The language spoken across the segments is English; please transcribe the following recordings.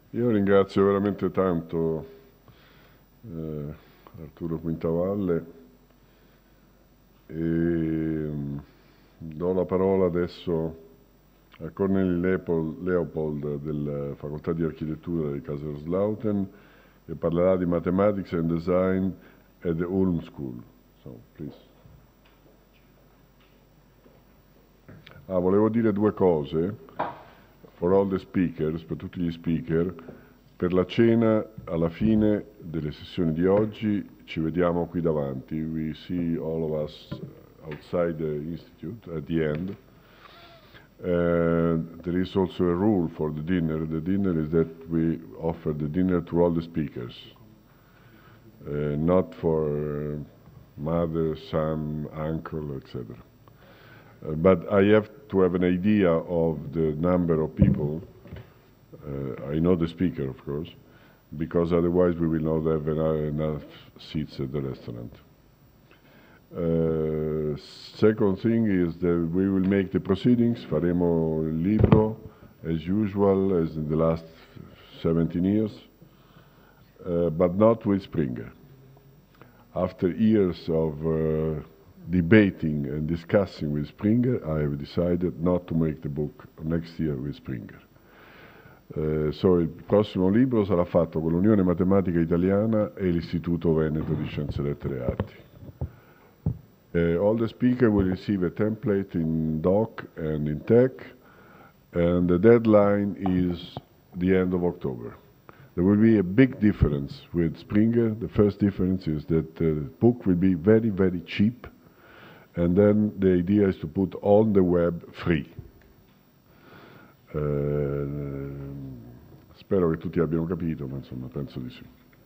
Io ringrazio veramente tanto Arturo Quintavalle e do la parola adesso a Corneli Leopold della Facoltà di Architettura di Kaiserslautern, che parlerà di Mathematics and Design at the Ulm School. So, please. Volevo dire due cose for all the speakers, per tutti gli speaker. Per la cena, alla fine delle sessioni di oggi, ci vediamo qui davanti. We see all of us outside the institute at the end. There is also a rule for the dinner. The dinner is that we offer the dinner to all the speakers, not for mother, son, uncle, etc. But I have to have an idea of the number of people. I know the speaker, of course, because otherwise we will not have enough seats at the restaurant. Second thing is that we will make the proceedings, faremo il libro, as usual, as in the last 17 years, but not with Springer. After years of debating and discussing with Springer, I have decided not to make the book next year with Springer. So il prossimo libro sarà fatto con l'Unione Matematica Italiana e l'Istituto Veneto di Scienze, Lettere e Arti. All the speakers will receive a template in doc and in tech, and the deadline is the end of October. There will be a big difference with Springer. The first difference is that the book will be very, very cheap, and then the idea is to put on the web free. Spero che tutti abbiano capito, ma insomma penso di sì.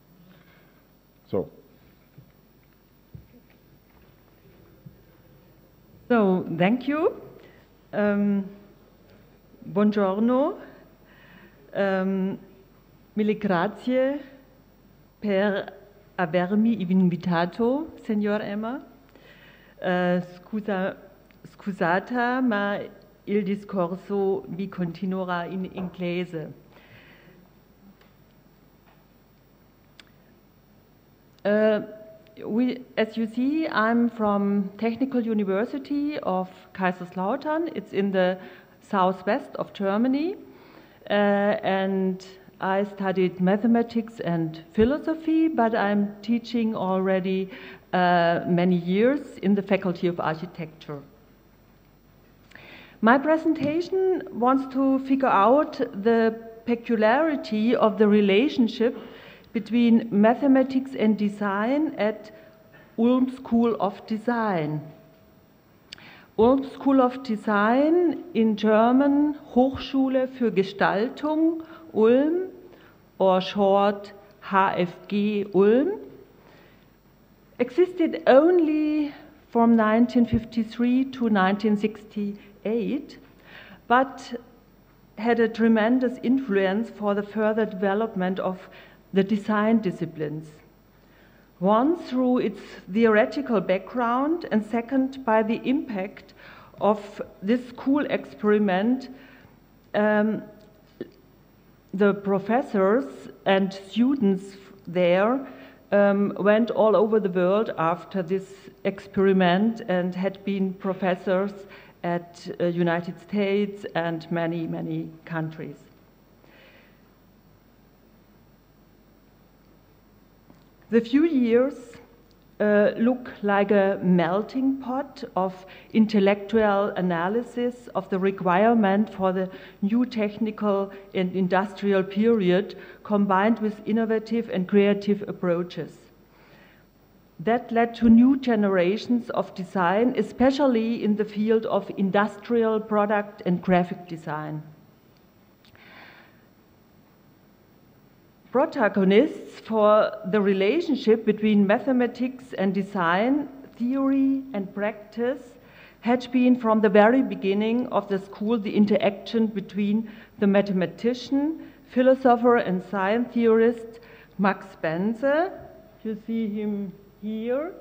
So, thank you. Buongiorno. Mille grazie per avermi invitato, signor Emma. Scusata, ma il discorso vi continuerà in inglese. As you see, I'm from Technical University of Kaiserslautern. It's in the southwest of Germany, and I studied mathematics and philosophy, but I'm teaching already many years in the Faculty of Architecture. My presentation wants to figure out the peculiarity of the relationship between mathematics and design at Ulm School of Design. Ulm School of Design, in German Hochschule für Gestaltung Ulm, or short HFG Ulm, existed only from 1953 to 1968, but had a tremendous influence for the further development of the design disciplines. One, through its theoretical background, and second, by the impact of this school experiment. The professors and students there went all over the world after this experiment and had been professors at United States and many, many countries. The few years look like a melting pot of intellectual analysis of the requirement for the new technical and industrial period, combined with innovative and creative approaches. That led to new generations of design, especially in the field of industrial product and graphic design. Protagonists for the relationship between mathematics and design, theory and practice, had been from the very beginning of the school the interaction between the mathematician, philosopher and science theorist Max Bense, you see him here,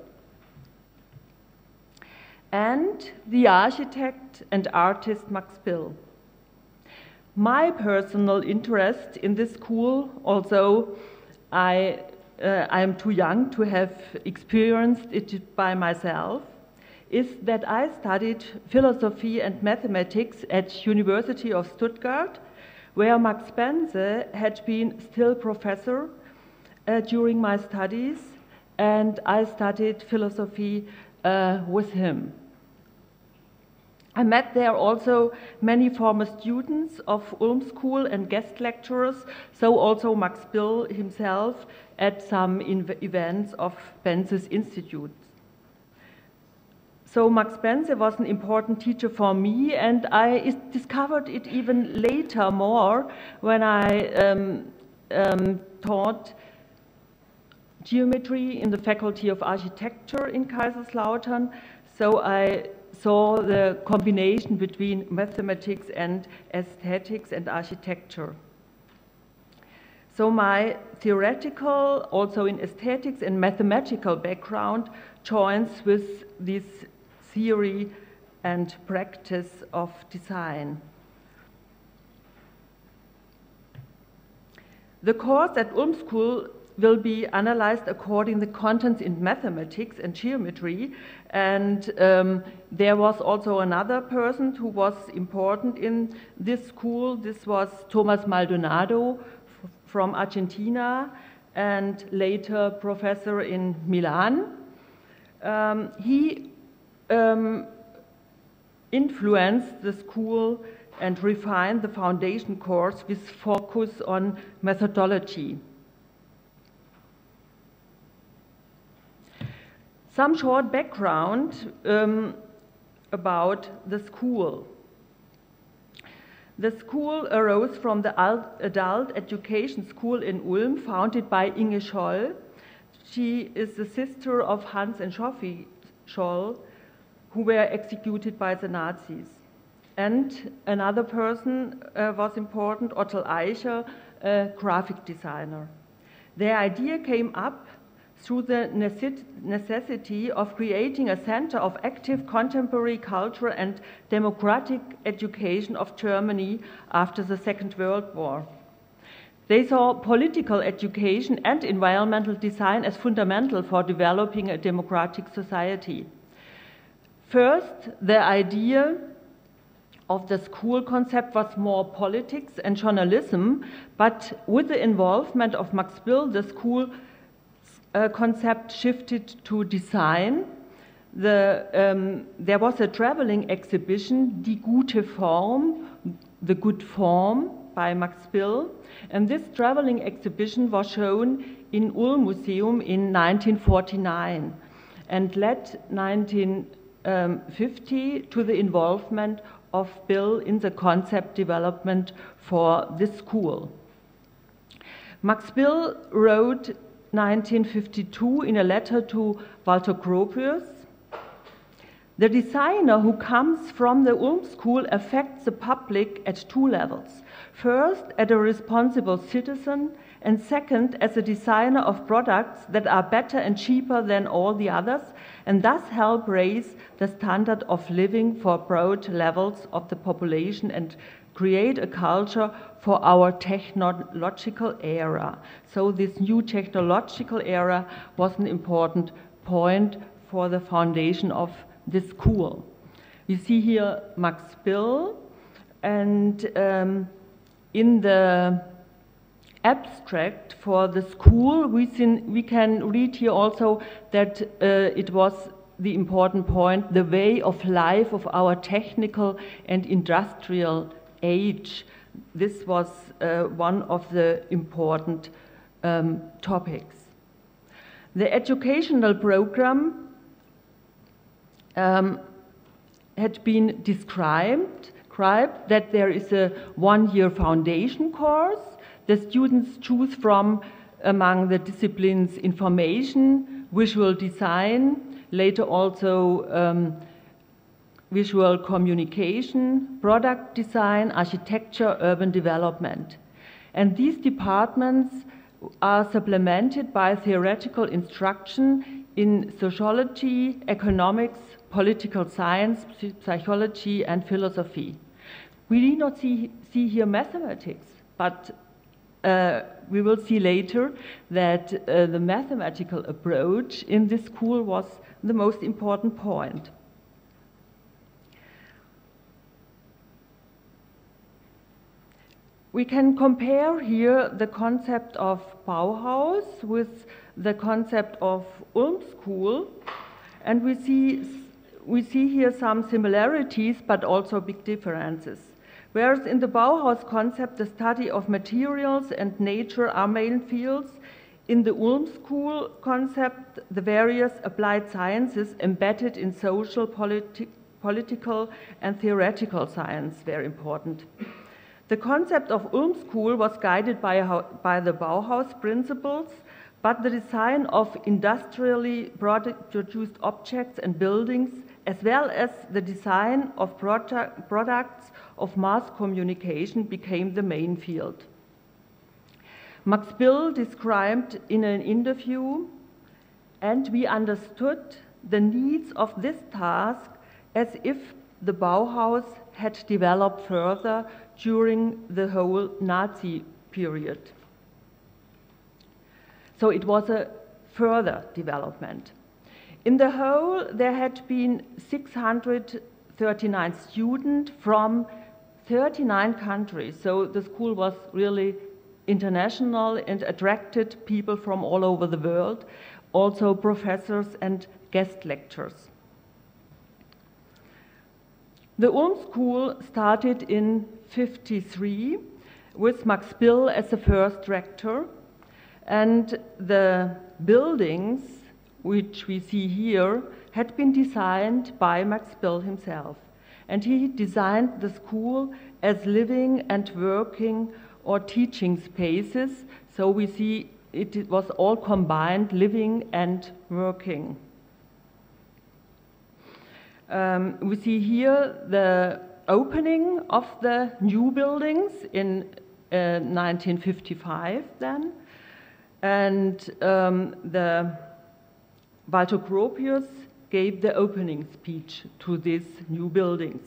and the architect and artist Max Bill. My personal interest in this school, although I am too young to have experienced it by myself, is that I studied philosophy and mathematics at University of Stuttgart, where Max Bense had been still professor during my studies, and I studied philosophy with him. I met there also many former students of Ulm School and guest lecturers, so also Max Bill himself at some events of Bense's institutes. So Max Bense was an important teacher for me, and I discovered it even later more when I taught geometry in the Faculty of Architecture in Kaiserslautern. So I saw the combination between mathematics and aesthetics and architecture. So my theoretical, also in aesthetics and mathematical background joins with this theory and practice of design. The course at Ulm School will be analyzed according to the contents in mathematics and geometry, and there was also another person who was important in this school. This was Thomas Maldonado from Argentina and later professor in Milan. He influenced the school and refined the foundation course with focus on methodology. Some short background about the school. The school arose from the adult education school in Ulm, founded by Inge Scholl. She is the sister of Hans and Sophie Scholl, who were executed by the Nazis. And another person was important, Otto Eicher, a graphic designer. Their idea came up through the necessity of creating a center of active contemporary culture and democratic education of Germany after the Second World War. They saw political education and environmental design as fundamental for developing a democratic society. First, the idea of the school concept was more politics and journalism, but with the involvement of Max Bill, the school concept shifted to design. There was a traveling exhibition, Die gute Form, the good form, by Max Bill, and this traveling exhibition was shown in Ulm Museum in 1949 and led 1950 to the involvement of Bill in the concept development for this school. Max Bill wrote 1952 in a letter to Walter Gropius, "The designer who comes from the Ulm School affects the public at two levels. First, as a responsible citizen, and second, as a designer of products that are better and cheaper than all the others, and thus help raise the standard of living for broad levels of the population and create a culture for our technological era." So this new technological era was an important point for the foundation of this school. You see here Max Bill, and in the abstract for the school, we can read here also that it was the important point, the way of life of our technical and industrial age. This was one of the important topics. The educational program had been described that there is a one-year foundation course. The students choose from among the disciplines information, visual design, later also visual communication, product design, architecture, urban development. And these departments are supplemented by theoretical instruction in sociology, economics, political science, psychology, and philosophy. We need not see here mathematics, but we will see later that the mathematical approach in this school was the most important point. We can compare here the concept of Bauhaus with the concept of Ulm School, and we see here some similarities but also big differences. Whereas in the Bauhaus concept, the study of materials and nature are main fields, in the Ulm School concept, the various applied sciences embedded in social, political and theoretical science were important. The concept of Ulm School was guided by the Bauhaus principles, but the design of industrially produced objects and buildings, as well as the design of products of mass communication, became the main field. Max Bill described in an interview, and we understood the needs of this task as if the Bauhaus had developed further during the whole Nazi period. So it was a further development. In the whole, there had been 639 students from 39 countries. So the school was really international and attracted people from all over the world, also professors and guest lecturers. The Ulm School started in 1953 with Max Bill as the first rector, and the buildings, which we see here, had been designed by Max Bill himself. And he designed the school as living and working or teaching spaces, so we see it was all combined, living and working. We see here the opening of the new buildings in 1955 then, and the Walter Gropius gave the opening speech to these new buildings.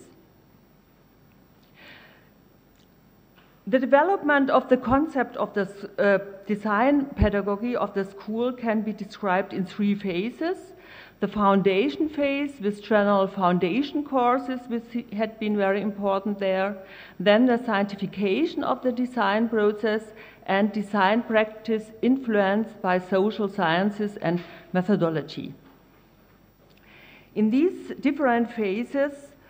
The development of the concept of the design pedagogy of the school can be described in three phases. The foundation phase with general foundation courses, which had been very important there. Then the scientification of the design process and design practice influenced by social sciences and methodology. In these different phases,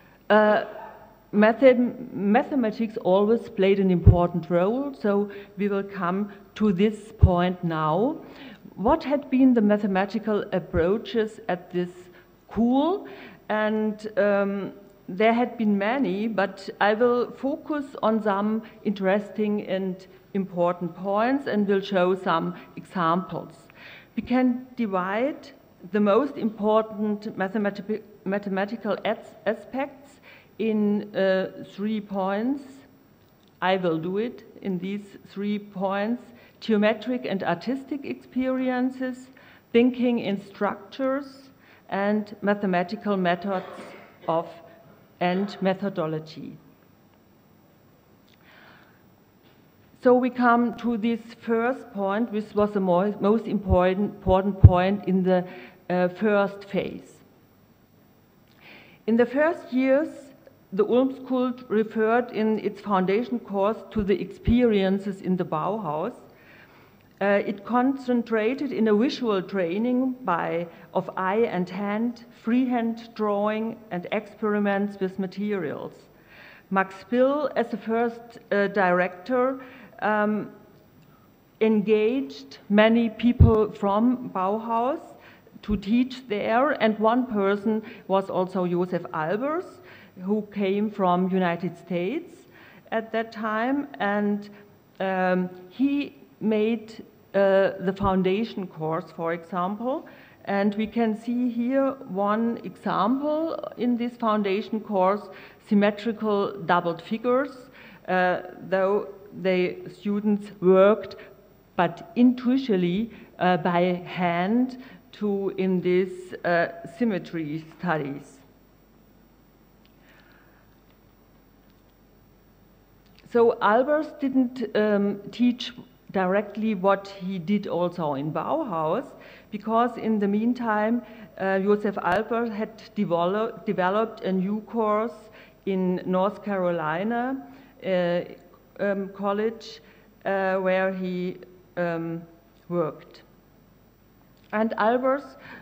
mathematics always played an important role, so we will come to this point now. What had been the mathematical approaches at this school? And there had been many, but I will focus on some interesting and important points and will show some examples. We can divide the most important mathematical aspects in 3 points. I will do it in these 3 points: geometric and artistic experiences, thinking in structures, and mathematical methods and methodology. So we come to this first point, which was the most important point in the first phase. In the first years, the Ulm School referred in its foundation course to the experiences in the Bauhaus. It concentrated in a visual training of eye and hand, freehand drawing, and experiments with materials. Max Bill, as the first director, engaged many people from Bauhaus to teach there, and one person was also Josef Albers, who came from United States at that time, and he made the foundation course, for example, and we can see here one example in this foundation course: symmetrical doubled figures, though the students worked, but intuitively by hand in these symmetry studies. So Albers didn't teach directly what he did also in Bauhaus, because in the meantime, Josef Albers had developed a new course in North Carolina college where he worked. And Albers,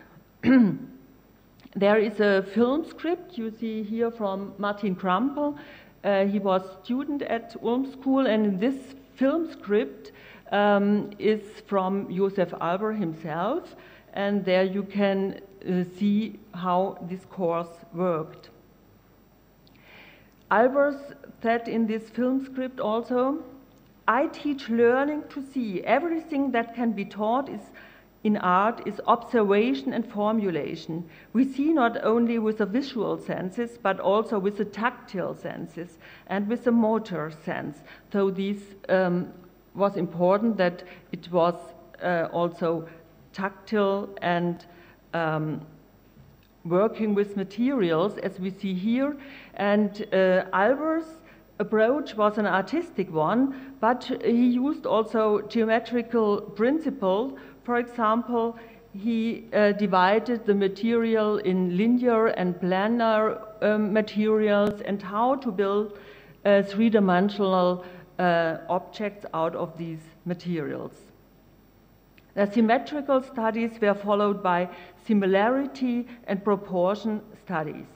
there is a film script you see here from Martin Krampel. He was student at Ulm School, and this film script is from Josef Albers himself, and there you can see how this course worked. Albers said in this film script also, "I teach learning to see. Everything that can be taught in art is observation and formulation. We see not only with the visual senses, but also with the tactile senses and with the motor sense." So this was important, that it was also tactile and working with materials, as we see here. And Albers' approach was an artistic one, but he used also geometrical principles. For example, he divided the material in linear and planar materials, and how to build three-dimensional objects out of these materials. The symmetrical studies were followed by similarity and proportion studies.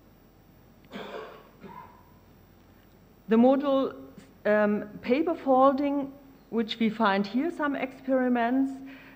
The modal paper folding, which we find here, some experiments,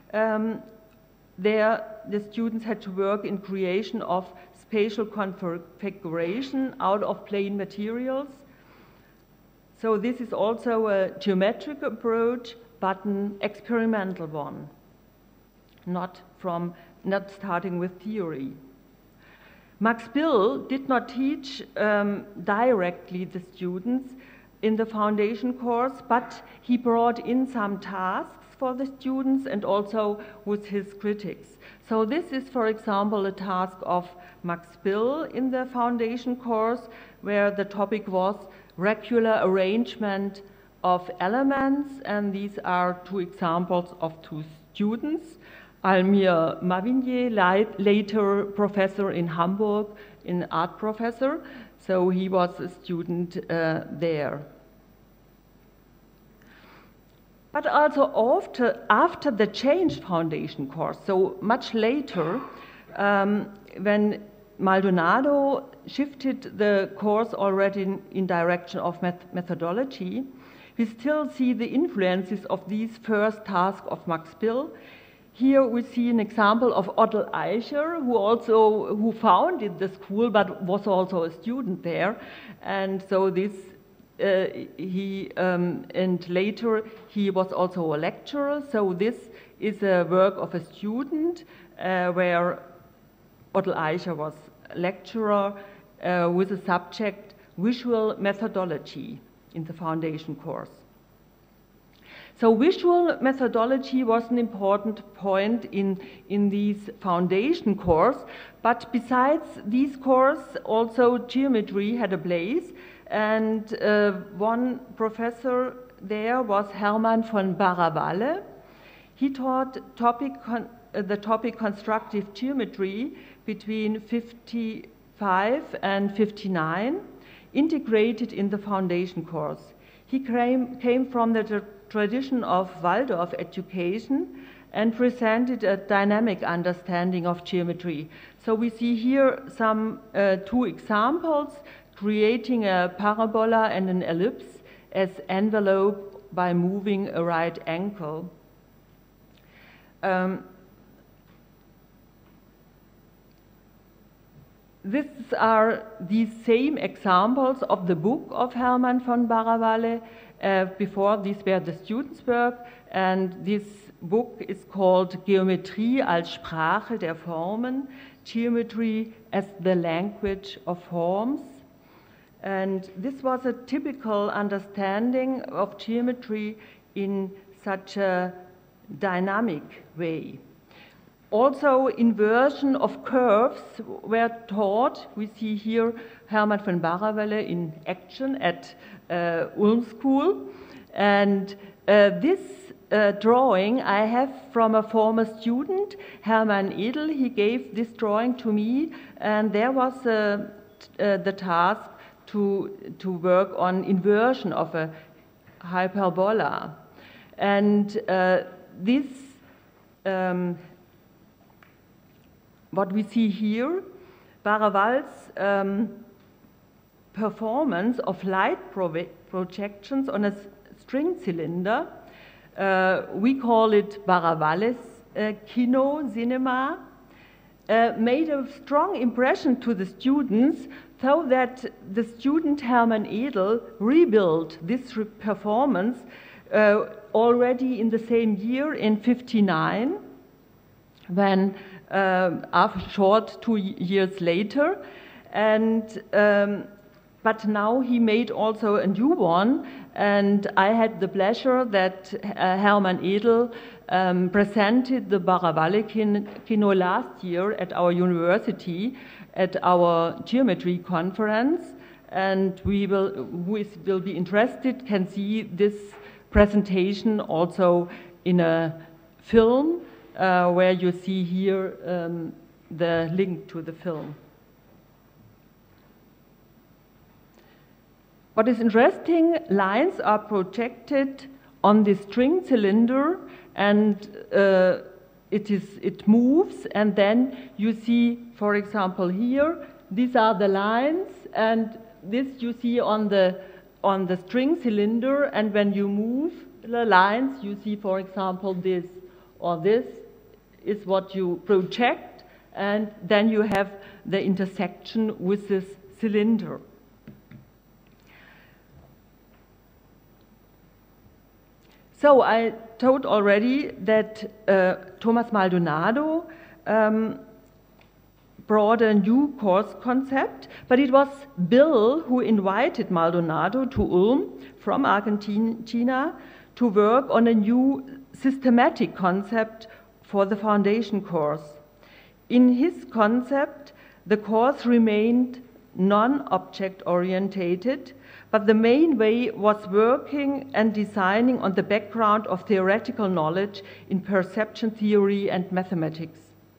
there the students had to work in creation of spatial configuration out of plain materials. So this is also a geometric approach, but an experimental one, not starting with theory. Max Bill did not teach directly the students in the foundation course, but he brought in some tasks for the students and also with his critics. So this is, for example, a task of Max Bill in the foundation course, where the topic was regular arrangement of elements, and these are two examples of two students. Almir Mavigné, later professor in Hamburg, an art professor, so he was a student there. But also after the changed foundation course, so much later, when Maldonado shifted the course already in direction of methodology, we still see the influences of these first tasks of Max Bill. Here we see an example of Otto Eicher, who founded the school but was also a student there, and so this and later he was also a lecturer. So this is a work of a student where Otto Eicher was a lecturer with a subject visual methodology in the foundation course. So visual methodology was an important point in this foundation course, but besides this course, also geometry had a place, and one professor there was Hermann von Baravalle. He taught the topic constructive geometry between 55 and 59, integrated in the foundation course. He came from the tradition of Waldorf education and presented a dynamic understanding of geometry. So we see here some two examples, creating a parabola and an ellipse as envelope by moving a right angle. These are these same examples of the book of Hermann von Baravalle. Before, these were the students' work, and this book is called Geometrie als Sprache der Formen, Geometry as the Language of Forms. And this was a typical understanding of geometry in such a dynamic way. Also, inversion of curves were taught. We see here Hermann von Baravelle in action at Ulm School. And this drawing I have from a former student, Hermann Edel. He gave this drawing to me, and there was the task to work on inversion of a hyperbola. And this what we see here, Baraval's performance of light projections on a string cylinder, we call it Baravalles Kino Cinema, made a strong impression to the students, so that the student Hermann Edel rebuilt this performance already in the same year, in 1959, when after short 2 years later, and but now he made also a new one, and I had the pleasure that Hermann Edel presented the Baravalle Kino last year at our university at our geometry conference, and who will be interested can see this presentation also in a film where you see here the link to the film. What is interesting, lines are projected on the string cylinder, and it moves, and then you see, for example, here, these are the lines, and this you see on the string cylinder, and when you move the lines, you see, for example, this or this is what you project, and then you have the intersection with this cylinder. So I told already that Thomas Maldonado brought a new course concept, but it was Bill who invited Maldonado to Ulm from Argentina to work on a new systematic concept for the foundation course. In his concept, the course remained non-object orientated, but the main way was working and designing on the background of theoretical knowledge in perception theory and mathematics.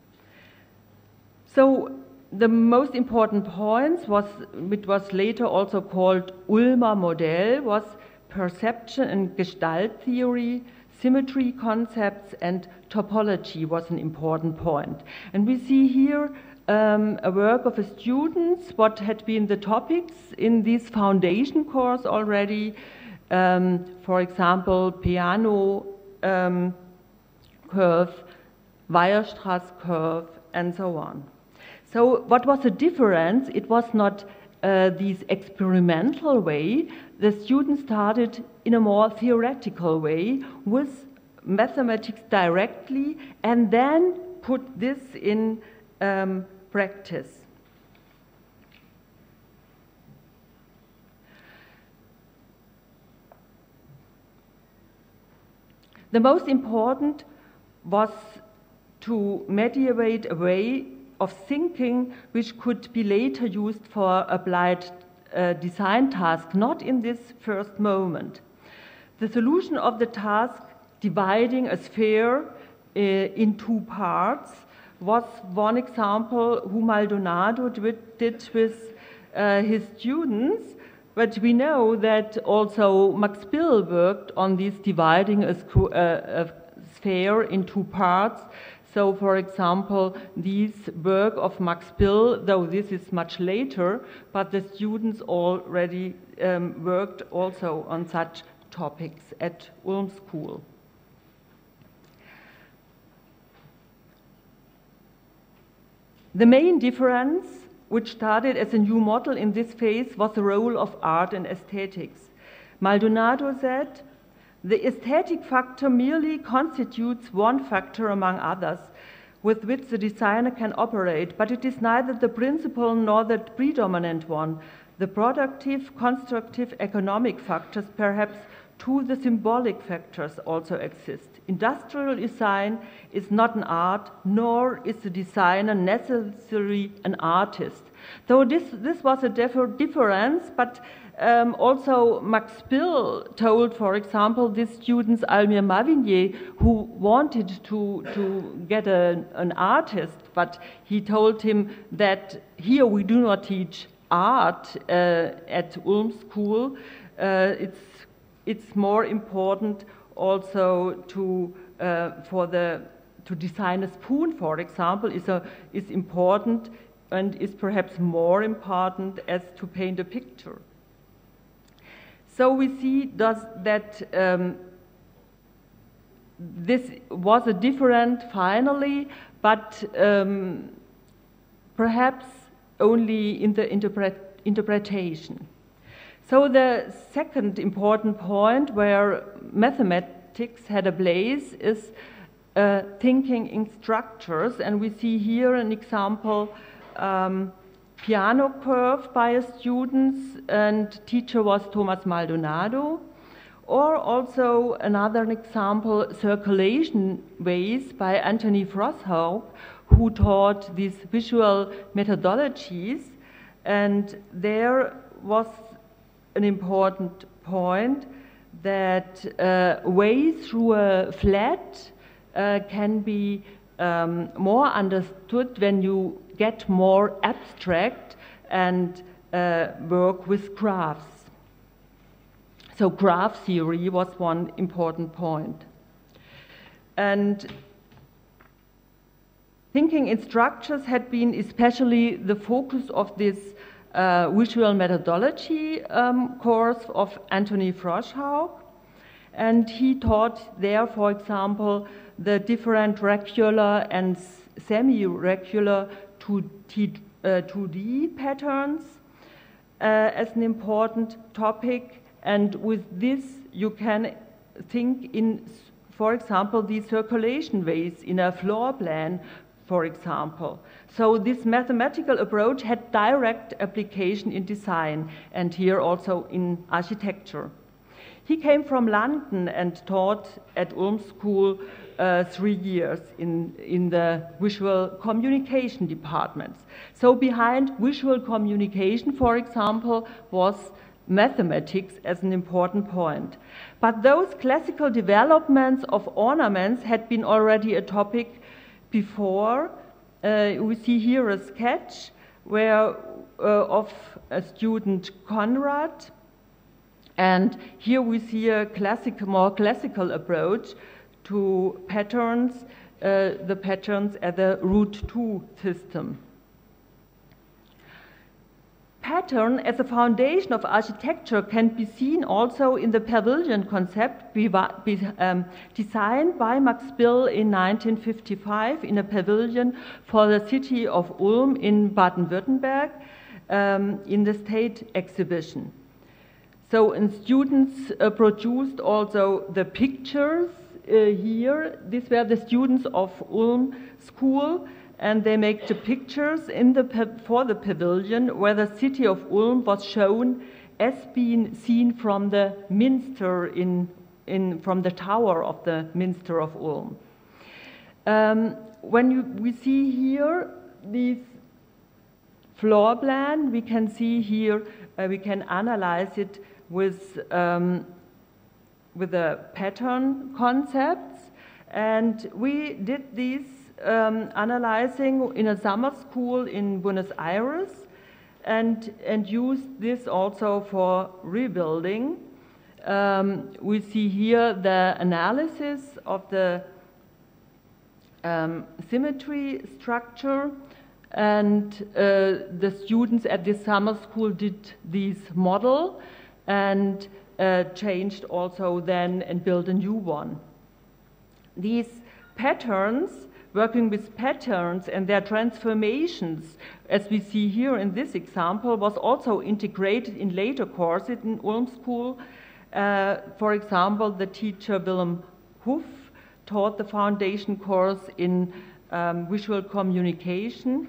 So the most important points which was later also called Ulmer Modell, was perception and gestalt theory, symmetry concepts, and topology was an important point. And we see here a work of a student, what had been the topics in this foundation course already, for example, Peano curve, Weierstrass curve, and so on. So what was the difference? It was not this experimental way. The students started in a more theoretical way with mathematics directly, and then put this in practice. The most important was to mediate a way of thinking which could be later used for applied design task, not in this first moment. The solution of the task, dividing a sphere in two parts, was one example who Maldonado did with his students, but we know that also Max Bill worked on this dividing a sphere in two parts. So, for example, this work of Max Bill, though this is much later, but the students already worked also on such topics at Ulm School. The main difference, which started as a new model in this phase, was the role of art and aesthetics. Maldonado said, "The aesthetic factor merely constitutes one factor among others with which the designer can operate, but it is neither the principal nor the predominant one. The productive, constructive, economic factors perhaps two, the symbolic factors also exist. Industrial design is not an art, nor is the designer necessarily an artist. So this was a difference, but also Max Bill told, for example, these students, Almir Mavigné, who wanted to get an artist, but he told him that here we do not teach art at Ulm School. It's more important also to design a spoon, for example, is important and is perhaps more important as to paint a picture. So we see that this was a different finally, but perhaps only in the interpretation. So the second important point where mathematics had a place is thinking in structures, and we see here an example, piano curve by a student, and teacher was Thomas Maldonado, or also another example, circulation ways by Anthony Froshaug, who taught these visual methodologies, and there was an important point that ways through a flat can be more understood when you get more abstract and work with graphs. So graph theory was one important point. And thinking in structures had been especially the focus of this visual methodology course of Anthony Froshaug. And he taught there, for example, the different regular and semi-regular 2D patterns as an important topic. And with this, you can think in, for example, the circulation ways in a floor plan, for example. So this mathematical approach had direct application in design, and here also in architecture. He came from London and taught at Ulm School 3 years in the visual communication departments. So behind visual communication, for example, was mathematics as an important point. But those classical developments of ornaments had been already a topic before. We see here a sketch of a student, Konrad, and here we see a more classical approach to patterns, the patterns at the root 2 system. Pattern as a foundation of architecture can be seen also in the pavilion concept designed by Max Bill in 1955 in a pavilion for the city of Ulm in Baden-Württemberg in the state exhibition. So, and students produced also the pictures here. These were the students of Ulm School, and they make the pictures for the pavilion where the city of Ulm was shown as being seen from the minster from the tower of the minster of Ulm. We see here this floor plan, we can see here, we can analyze it with the pattern concepts, and we did these analyzing in a summer school in Buenos Aires, and used this also for rebuilding. We see here the analysis of the symmetry structure, and the students at this summer school did this model and changed also then and built a new one. These patterns, working with patterns and their transformations, as we see here in this example, was also integrated in later courses in Ulm School. For example, the teacher Willem Huff taught the foundation course in visual communication,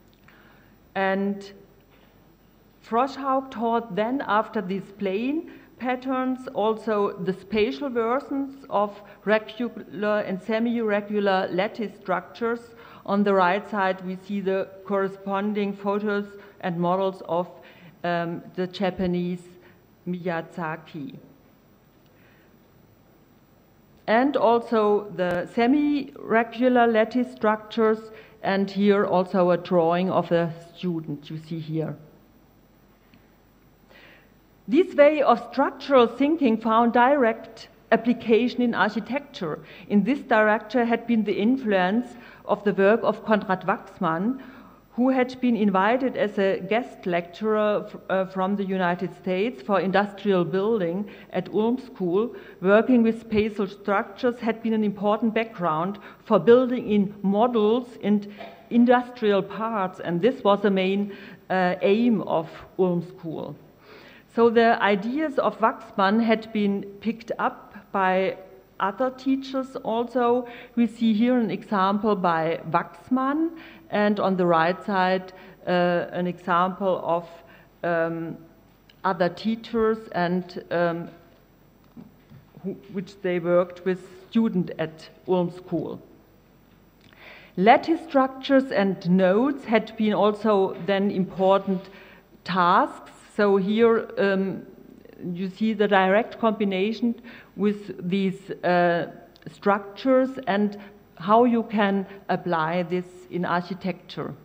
and Froshaug taught then, after this plane, patterns, also the spatial versions of regular and semi-regular lattice structures. On the right side, we see the corresponding photos and models of the Japanese Miyazaki. And also the semi-regular lattice structures, and here also a drawing of a student you see here. This way of structural thinking found direct application in architecture. In this direction had been the influence of the work of Konrad Wachsmann, who had been invited as a guest lecturer from the United States for industrial building at Ulm School. Working with spatial structures had been an important background for building in models and industrial parts, and this was the main aim of Ulm School. So the ideas of Wachsmann had been picked up by other teachers also. We see here an example by Wachsmann, and on the right side an example of other teachers and which they worked with students at Ulm School. Lattice structures and nodes had been also then important tasks. So here you see the direct combination with these structures and how you can apply this in architecture.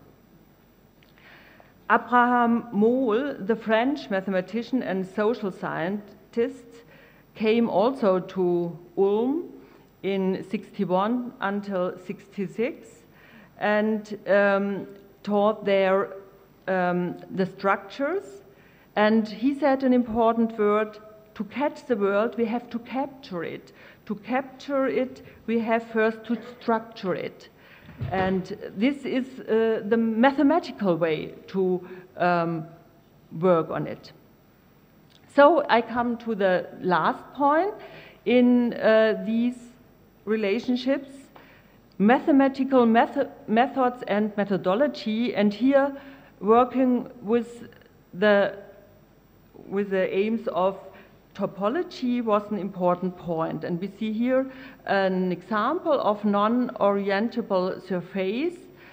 Abraham Mohl, the French mathematician and social scientist, came also to Ulm in 61 until 66 and taught there the structures. And he said an important word: to catch the world, we have to capture it. To capture it, we have first to structure it. And this is the mathematical way to work on it. So I come to the last point in these relationships: mathematical methods and methodology. And here, working with the aims of topology was an important point. And we see here an example of non-orientable surface.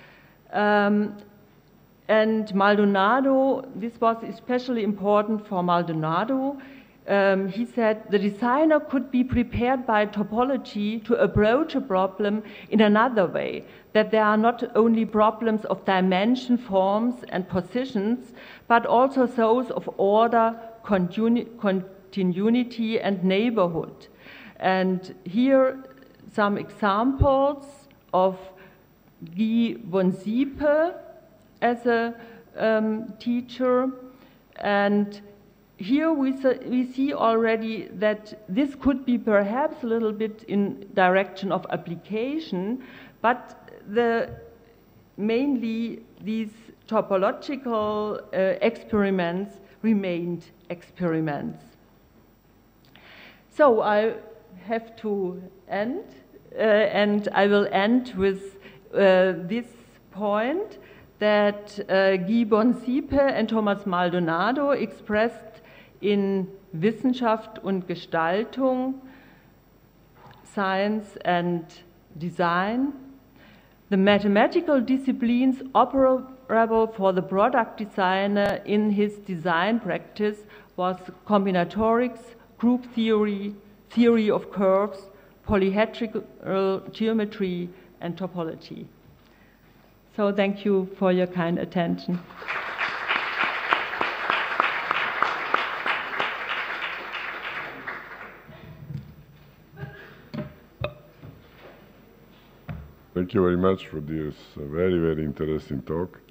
And Maldonado, this was especially important for Maldonado. He said the designer could be prepared by topology to approach a problem in another way, that there are not only problems of dimension, forms, and positions, but also those of order, continuity, and neighborhood. And here some examples of Guy von Siepe as a teacher. And here we see already that this could be perhaps a little bit in direction of application, but mainly these topological experiments remained experiments. So I have to end, and I will end with this point that Guy von Siepe and Thomas Maldonado expressed in Wissenschaft und Gestaltung, Science and Design. The mathematical disciplines operable for the product designer in his design practice was combinatorics, group theory, theory of curves, polyhedral geometry, and topology. So thank you for your kind attention. Thank you very much for this very, very interesting talk.